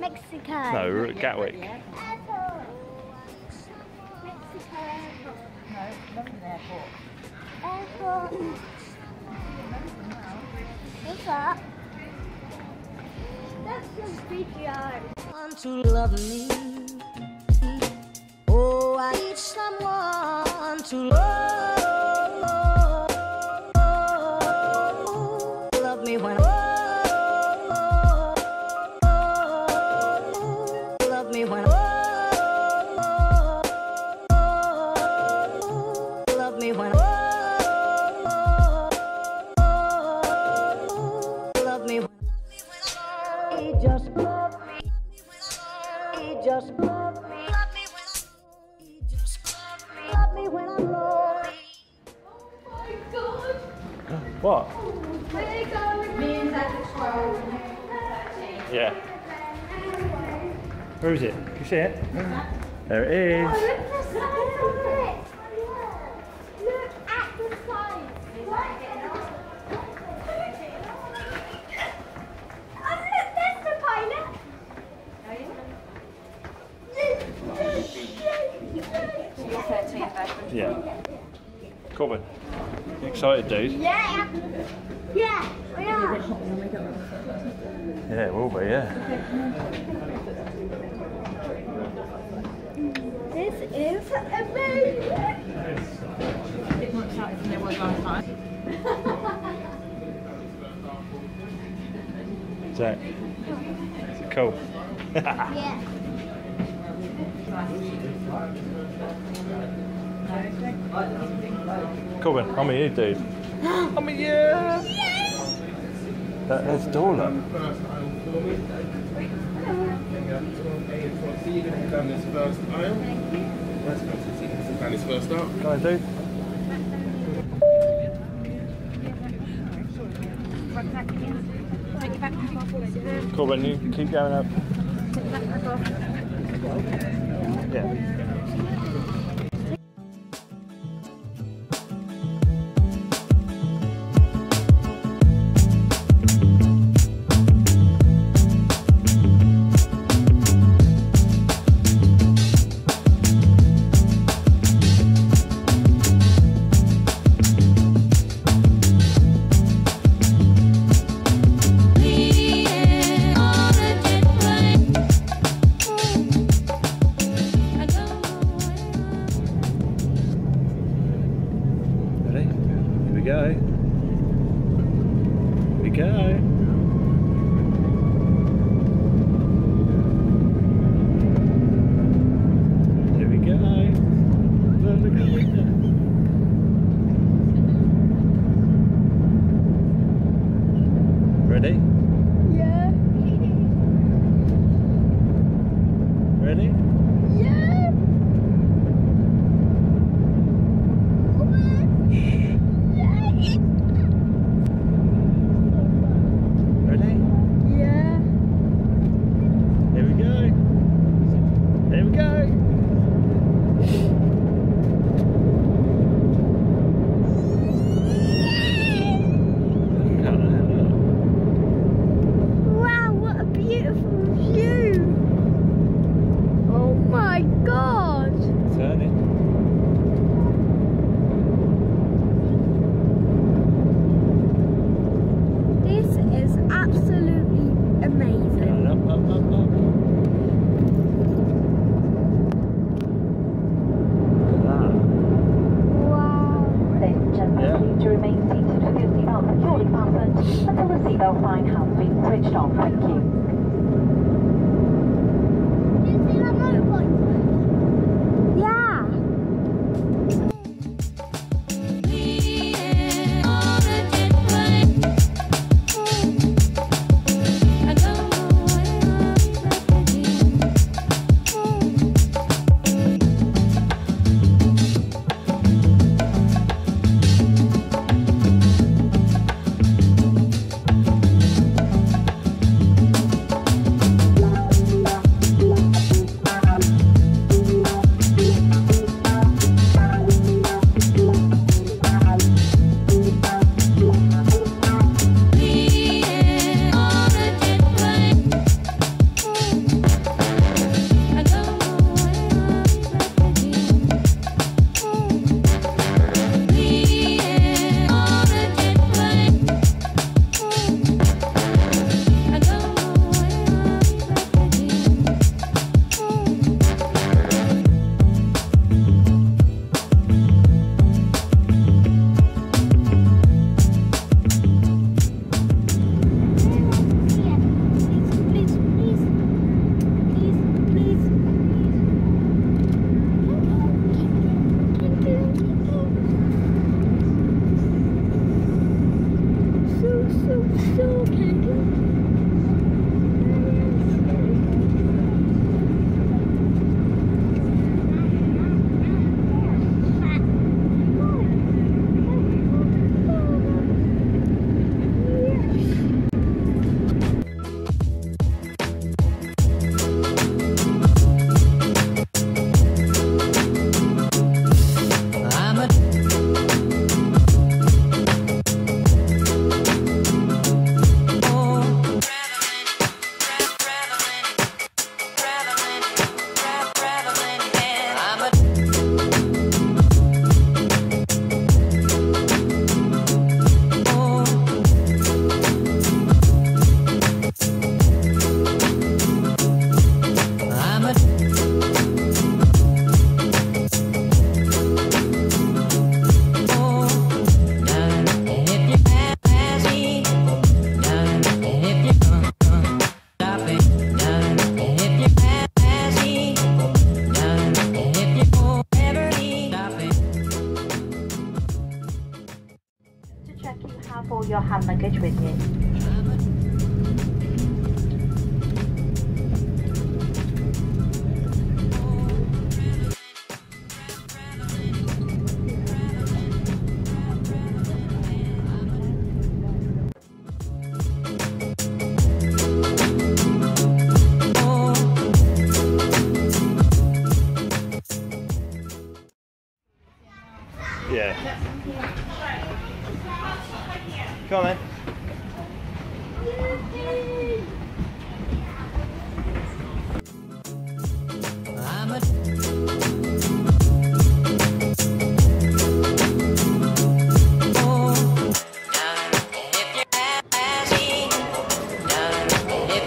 Mexico. No, we're at Gatwick. Airport. Mexico airport. No, London Airport. Airport. What's that? That's some video. Want to love me? Oh, I need someone to love. Love me when love me when love me when love me when he just love me. He just love me. Love me when he just love me. Love me when I'm lonely. Oh my god. What? Where you going? Me and Dad are 12 and you're 13. Yeah. Where is it? Can you see it? There it is. Oh, look at the size of it. Look at the size. Oh, look, there's the pilot. So you're 13, Dad. Yeah. Corbin, you excited, dude? Yeah. Yeah, we are. Yeah, it will be, yeah. This is amazing. Bit more excited than there was last time. So, cool. Yeah. Corbin, I'm with you, dude. I'm with you. There's the door, look. So you're going to go down this first aisle. Let's go to down this first up. Go on, dude. Corbin, you keep going up. Yeah. Ready? Here we go. Here we go. Here we go. Look at the window. Ready? Yeah. Ready? Yeah. Ready? Yeah. Here we go. Here we go. Wow, what a beautiful view. Oh my god. Turn it. This is absolutely amazing. Up, up, up, up. Look at that. Wow. Ladies and gentlemen, Yeah. please to remain seated with your seatbelt securely fastened until the seatbelt sign has been switched off. Thank you. Do you see that motorbike? Yeah.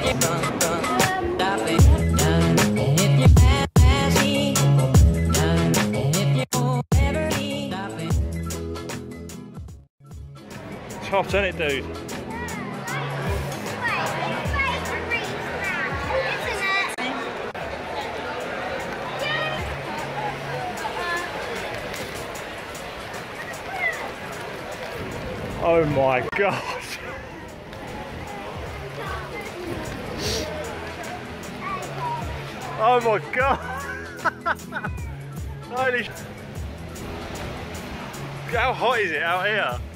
It's hot, isn't it, dude? Oh my god! Oh my god! Holy sh— how hot is it out here?